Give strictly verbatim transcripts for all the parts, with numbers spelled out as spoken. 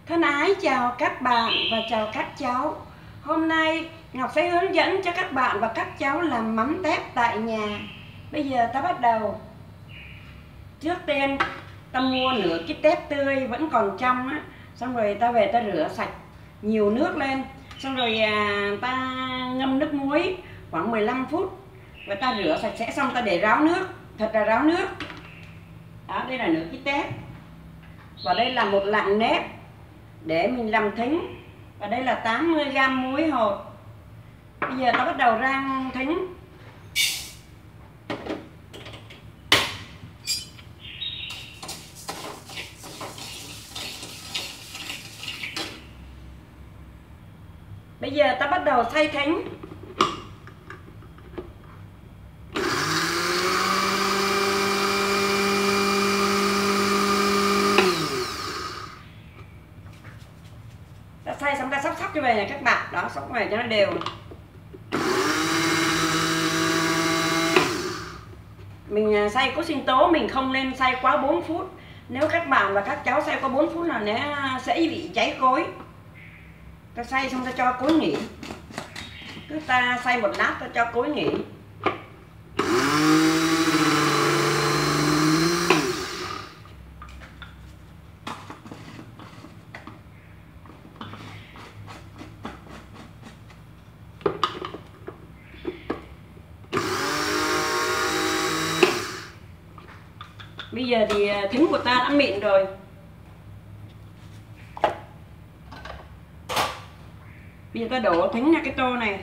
Thân ái chào các bạn và chào các cháu. Hôm nay Ngọc sẽ hướng dẫn cho các bạn và các cháu làm mắm tép tại nhà. Bây giờ ta bắt đầu. Trước tiên ta mua nửa cái tép tươi vẫn còn trong á, xong rồi ta về ta rửa sạch nhiều nước lên, xong rồi à, ta ngâm nước muối khoảng mười lăm phút và ta rửa sạch sẽ, xong ta để ráo nước, thật là ráo nước. Đó, đây là nửa cái tép. Và đây là một lạng nếp để mình làm thính. Và đây là tám mươi gam muối hột. Bây giờ ta bắt đầu rang thính. Bây giờ ta bắt đầu xay thính. Ta xay xong ta sóc sóc cho về này các bạn. Đó, sóc về cho nó đều. Mình xay có sinh tố mình không nên xay quá bốn phút. Nếu các bạn và các cháu xay quá bốn phút là nó sẽ bị cháy cối. Ta xay xong ta cho cối nghỉ. Cứ ta xay một lát ta cho cối nghỉ. Bây giờ thì thính của ta đã mịn rồi. Bây giờ ta đổ thính ra cái tô này.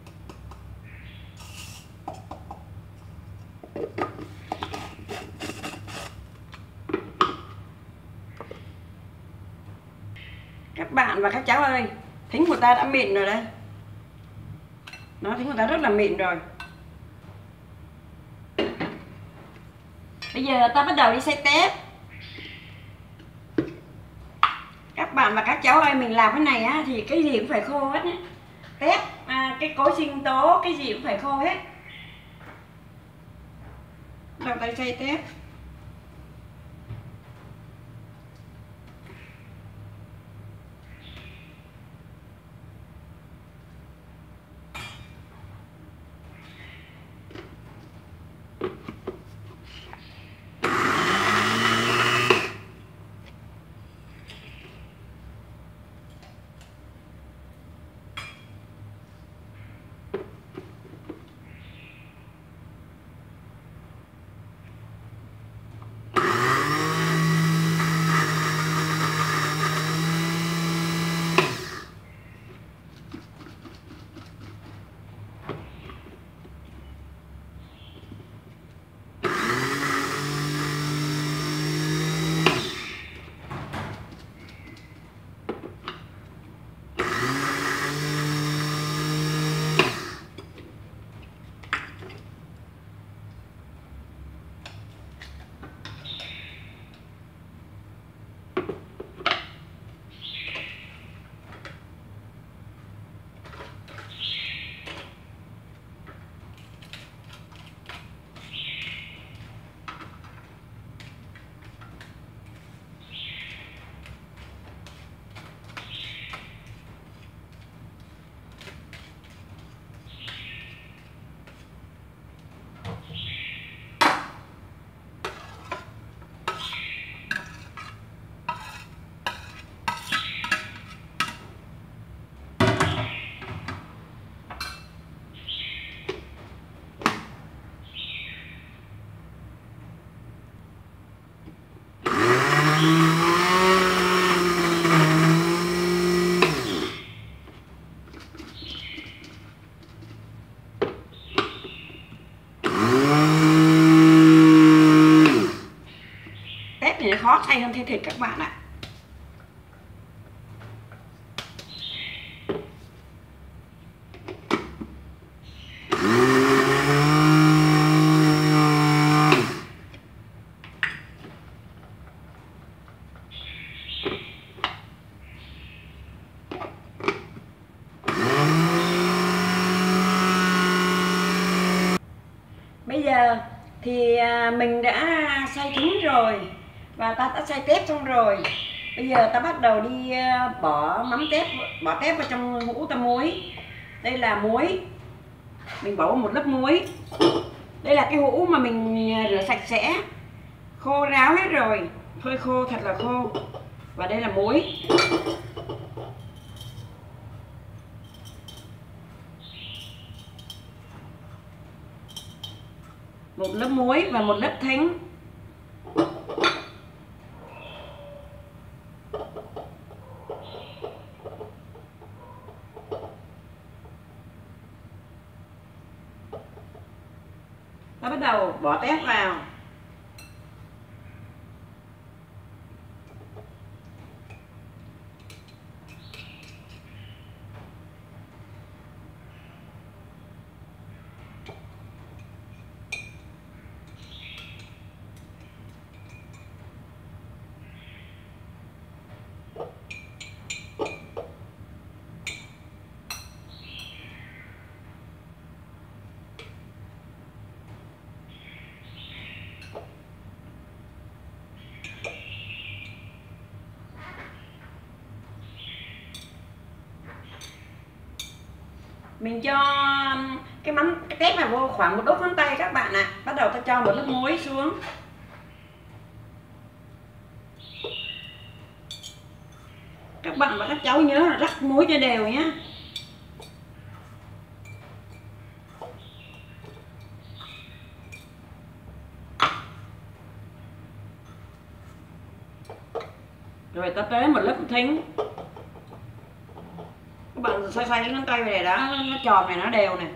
Các bạn và các cháu ơi, thính của ta đã mịn rồi đây. Nó thính của ta rất là mịn rồi. Bây giờ ta bắt đầu đi xay tép. Các bạn và các cháu ơi, mình làm cái này á thì cái gì cũng phải khô hết á. Tép, à, cái cối sinh tố, cái gì cũng phải khô hết. Đầu tay xay tép. Khó xay hơn thịt thịt các bạn ạ. Bây giờ thì mình đã xay thính rồi và ta đã xay tép xong rồi. Bây giờ ta bắt đầu đi ờ, bỏ mắm tép, bỏ tép vào trong hũ ta muối. Đây là muối, mình bỏ một lớp muối. Đây là cái hũ mà mình rửa sạch sẽ, khô ráo hết rồi, phơi khô thật là khô. Và đây là muối. Một lớp muối và một lớp thánh. Ta bắt đầu bỏ tép vào. Mình cho cái mắm cái tép này vô khoảng một đốt ngón tay các bạn ạ. À. Bắt đầu ta cho một lớp muối xuống. Các bạn và các cháu nhớ là rắc muối cho đều nhé. Rồi ta tới một lớp thính. Các bạn xoay xoay cái ngón tay này đã, nó tròn này nó đều này.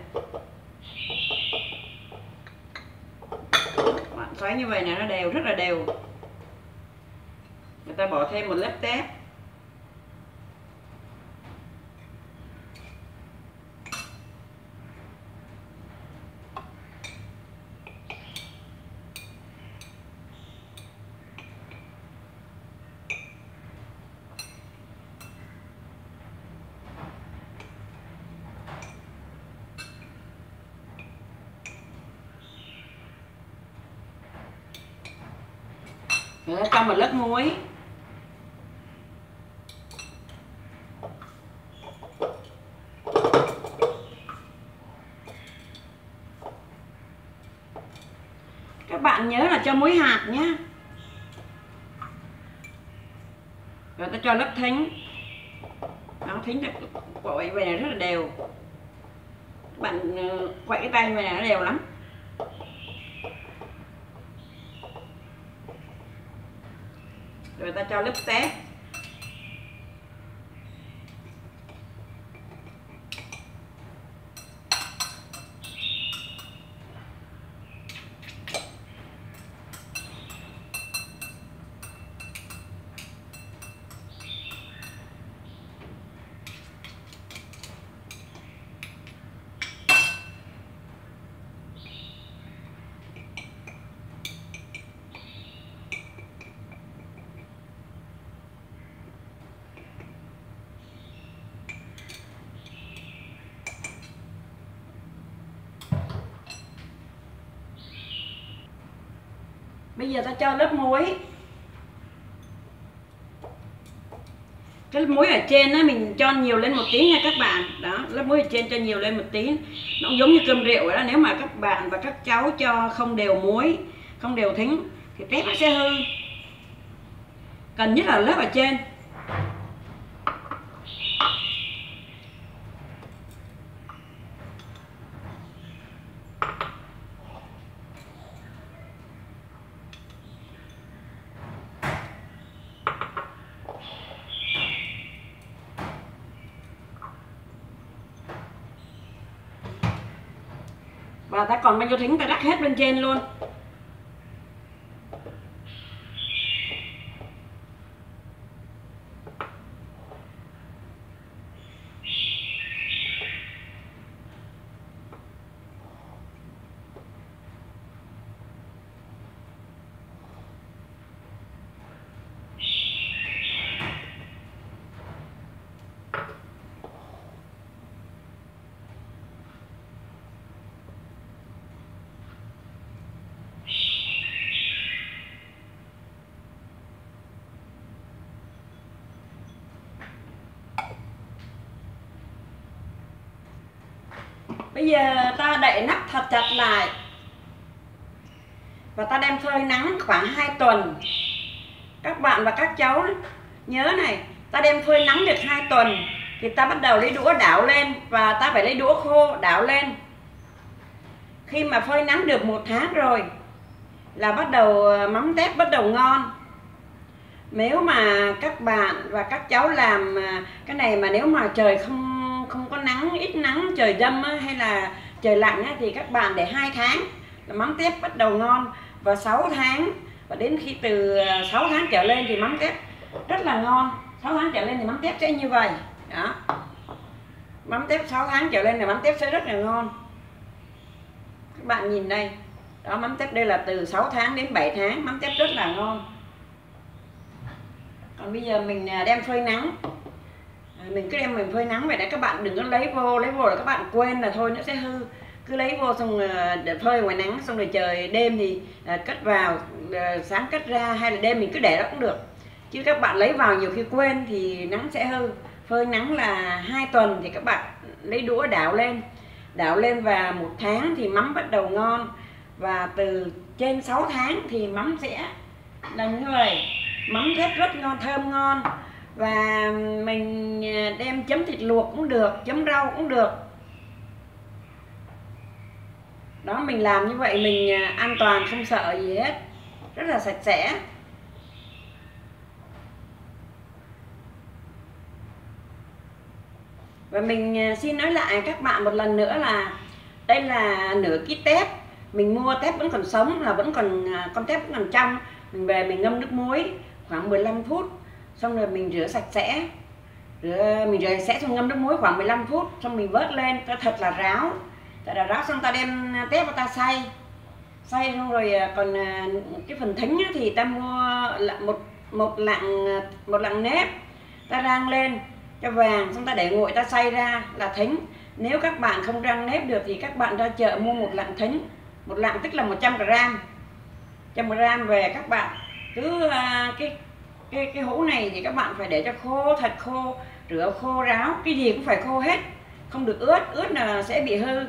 Các bạn xoáy như vậy này nó đều, rất là đều. Người ta bỏ thêm một lớp tép. Rồi cho một lớp muối. Các bạn nhớ là cho muối hạt nhé. Rồi ta cho lớp thính. Đó, thính là quậy vậy này rất là đều. Các bạn quậy cái tay vậy này nó đều lắm. Rồi ta cho lớp tép. Bây giờ ta cho lớp muối. Cái lớp muối ở trên á, mình cho nhiều lên một tí nha các bạn. Đó, lớp muối ở trên cho nhiều lên một tí. Nó cũng giống như cơm rượu đó. Nếu mà các bạn và các cháu cho không đều muối, không đều thính thì tép nó sẽ hư. Cần nhất là lớp ở trên. Và ta còn bao nhiêu thính ta rắc hết bên trên luôn. Bây giờ ta đậy nắp thật chặt lại và ta đem phơi nắng khoảng hai tuần. Các bạn và các cháu nhớ này, ta đem phơi nắng được hai tuần thì ta bắt đầu lấy đũa đảo lên, và ta phải lấy đũa khô đảo lên. Khi mà phơi nắng được một tháng rồi là bắt đầu mắm tép bắt đầu ngon. Nếu mà các bạn và các cháu làm cái này mà nếu mà trời không không có nắng, ít nắng, trời dâm hay là trời lạnh thì các bạn để hai tháng là mắm tép bắt đầu ngon, và sáu tháng, và đến khi từ sáu tháng trở lên thì mắm tép rất là ngon. Sáu tháng trở lên thì mắm tép sẽ như vậy đó. Mắm tép sáu tháng trở lên thì mắm tép sẽ rất là ngon. Các bạn nhìn đây đó, mắm tép đây là từ sáu tháng đến bảy tháng, mắm tép rất là ngon. Còn bây giờ mình đem phơi nắng, mình cứ đem mình phơi nắng vậy đấy. Các bạn đừng có lấy vô lấy vô là các bạn quên là thôi nó sẽ hư. Cứ lấy vô xong để phơi ngoài nắng, xong rồi trời đêm thì cất vào, sáng cất ra, hay là đêm mình cứ để đó cũng được. Chứ các bạn lấy vào nhiều khi quên thì nắng sẽ hư. Phơi nắng là hai tuần thì các bạn lấy đũa đảo lên, đảo lên và một tháng thì mắm bắt đầu ngon, và từ trên sáu tháng thì mắm sẽ là như vậy. Mắm tép rất ngon, thơm ngon, và mình đem chấm thịt luộc cũng được, chấm rau cũng được. Đó, mình làm như vậy mình an toàn, không sợ gì hết, rất là sạch sẽ. Và mình xin nói lại các bạn một lần nữa là đây là nửa ký tép. Mình mua tép vẫn còn sống, là vẫn còn con tép vẫn còn trong. Mình về mình ngâm nước muối khoảng mười lăm phút, xong rồi mình rửa sạch sẽ. Rửa, mình rửa sẽ xong ngâm nước muối khoảng mười lăm phút, xong mình vớt lên, ta thật là ráo. Thật là ráo xong ta đem tép và ta xay. Xay xong rồi còn cái phần thính thì ta mua một một lạng một lạng nếp, ta rang lên cho vàng, xong ta để nguội ta xay ra là thính. Nếu các bạn không rang nếp được thì các bạn ra chợ mua một lạng thính. Một lạng tức là một trăm gram. một trăm gram về các bạn cứ cái cái cái hũ này thì các bạn phải để cho khô, thật khô, rửa khô ráo, cái gì cũng phải khô hết, không được ướt, ướt là sẽ bị hư.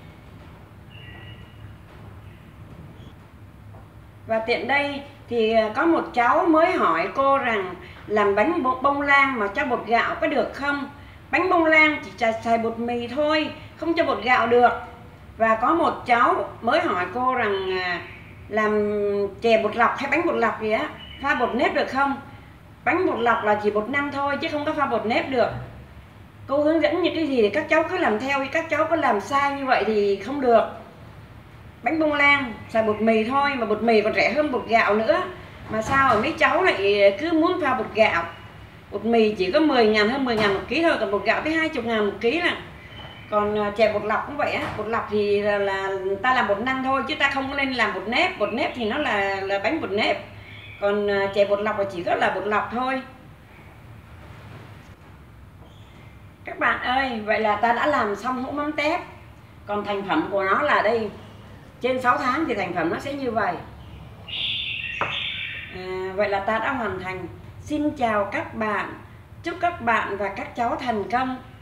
Và tiện đây thì có một cháu mới hỏi cô rằng làm bánh bông lan mà cho bột gạo có được không? Bánh bông lan chỉ xài bột mì thôi, không cho bột gạo được. Và có một cháu mới hỏi cô rằng làm chè bột lọc hay bánh bột lọc gì á, pha bột nếp được không? Bánh bột lọc là chỉ bột năng thôi chứ không có pha bột nếp được. Cô hướng dẫn những cái gì thì các cháu cứ làm theo, các cháu có làm sai như vậy thì không được. Bánh bông lan xài bột mì thôi, mà bột mì còn rẻ hơn bột gạo nữa. Mà sao ở mấy cháu lại cứ muốn pha bột gạo? Bột mì chỉ có mười ngàn hơn mười ngàn một ký thôi, còn bột gạo tới hai mươi ngàn một ký là. Còn chè bột lọc cũng vậy á, bột lọc thì là, là ta làm bột năng thôi chứ ta không nên làm bột nếp. Bột nếp thì nó là là bánh bột nếp. Còn chè bột lọc là chỉ có là bột lọc thôi. Các bạn ơi, vậy là ta đã làm xong hũ mắm tép. Còn thành phẩm của nó là đây. Trên sáu tháng thì thành phẩm nó sẽ như vậy. À, vậy là ta đã hoàn thành. Xin chào các bạn. Chúc các bạn và các cháu thành công.